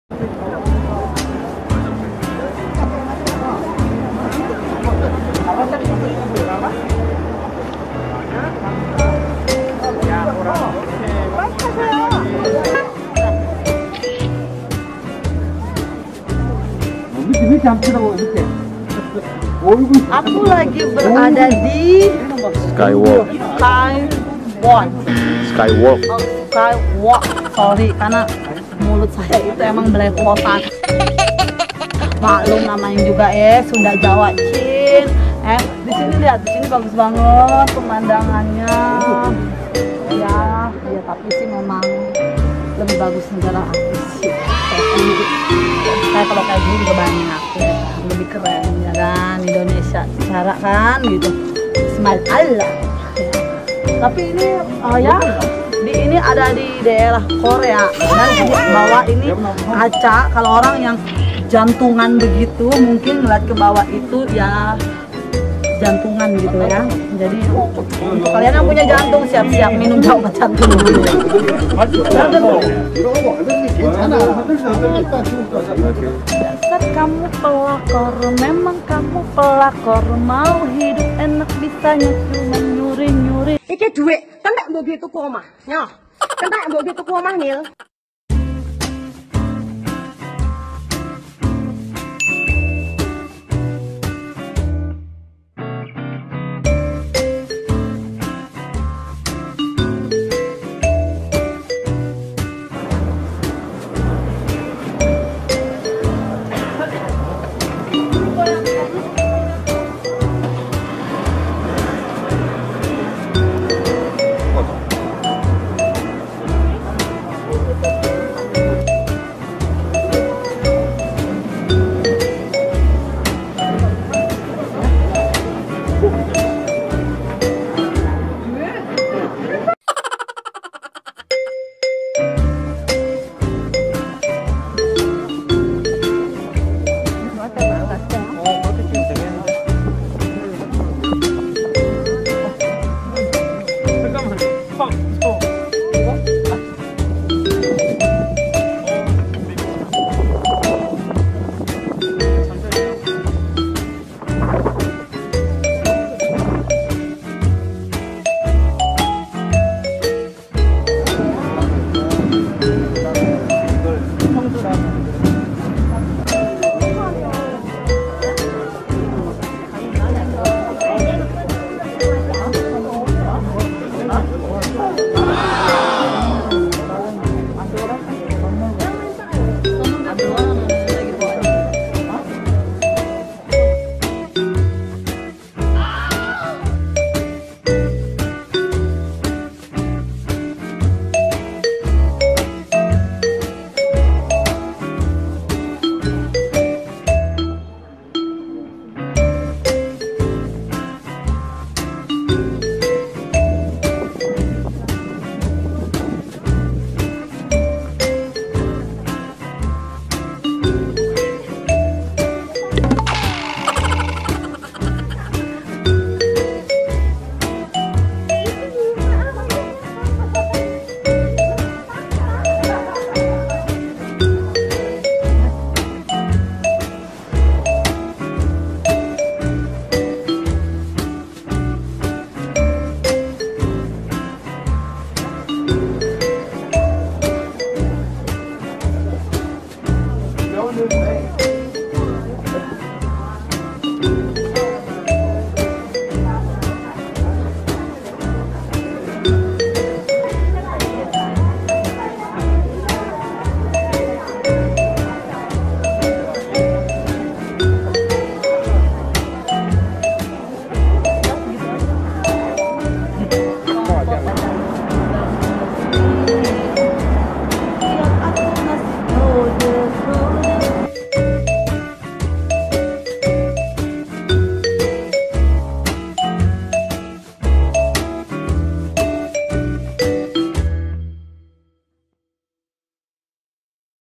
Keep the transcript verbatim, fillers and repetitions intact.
Aku lagi berada di Skywalk. Skywalk. Skywalk. Oh, Skywalk. Sorry, karena mulut saya itu emang belepotan. Maklum namanya juga ya Sunda Jawa Cin. Eh, di sini lihat, di sini bagus banget pemandangannya. Ya, ya tapi sih memang lebih bagus negara artis sih. Saya kalau kayak gini juga banyak ya, lebih keren ya kan Indonesia cara kan gitu. Smile Allah. Ya. Tapi ini oh ya di ini ada di daerah Korea dan di bawah ini kaca. Kalau orang yang jantungan begitu mungkin ngeliat ke bawah itu ya jantungan gitu ya. Jadi untuk kalian yang punya jantung siap-siap minum obat jantung dulu. Dasar kamu pelakor, memang kamu pelakor, mau hidup enak bisanya cuma nyuri-nyuri. Iki duit, kentek mbok duit tuku omah. Nyoh. Kentek mbok duit tuku omah, Nil.